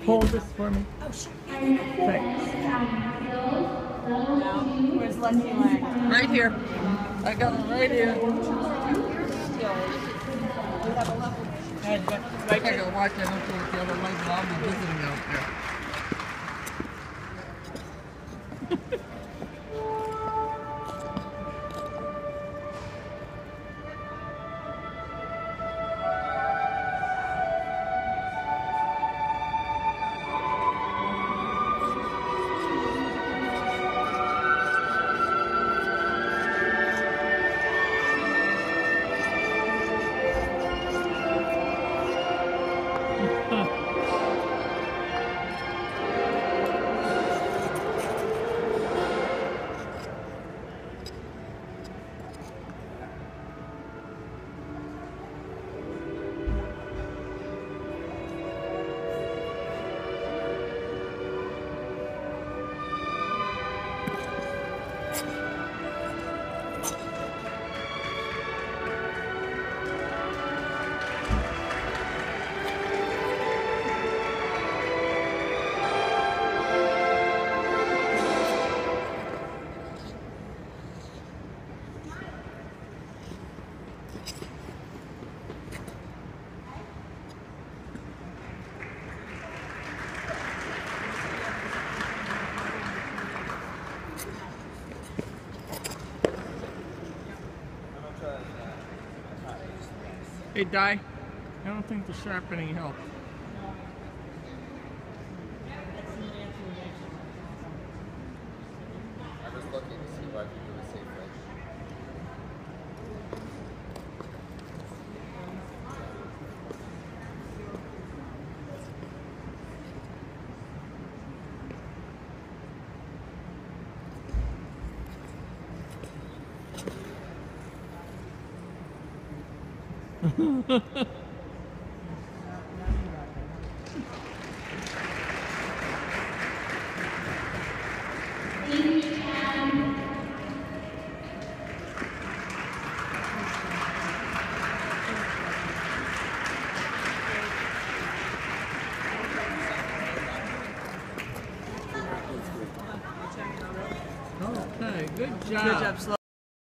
hold this for me? Oh, sure. Thanks. Where's Lucky Leg? Right here. I got it right here. I gotta watch that up with the other legs while I'm visiting out there. Hey, Di, I don't think the sharpening helped. I'm just looking to see if I can do it safely. Okay, good job. Good job, Slow.